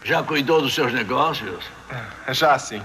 Já cuidou dos seus negócios? Já, sim.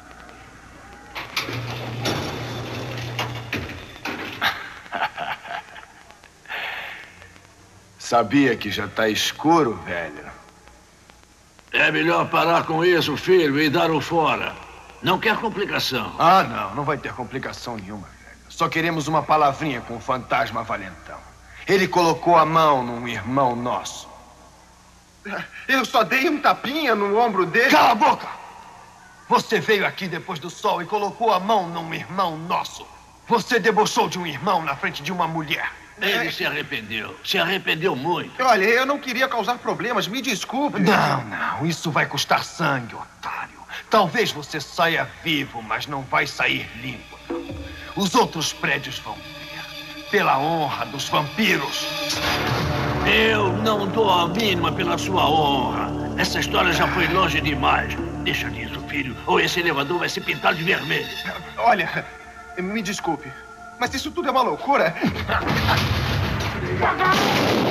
Sabia que já tá escuro, velho? É melhor parar com isso, filho, e dar o fora. Não quer complicação. Ah, não vai ter complicação nenhuma, velho. Só queremos uma palavrinha com o fantasma valentão. Ele colocou a mão num irmão nosso. Eu só dei um tapinha no ombro dele. Cala a boca! Você veio aqui depois do sol e colocou a mão num irmão nosso. Você debochou de um irmão na frente de uma mulher. Ele se arrependeu. Se arrependeu muito. Olha, eu não queria causar problemas. Me desculpe. Não. Isso vai custar sangue, otário. Talvez você saia vivo, mas não vai sair limpo, não. Os outros prédios vão ver. Pela honra dos vampiros. Eu não dou a mínima pela sua honra. Essa história já foi longe demais. Deixa disso, filho, ou esse elevador vai se pintar de vermelho. Olha, me desculpe, mas isso tudo é uma loucura.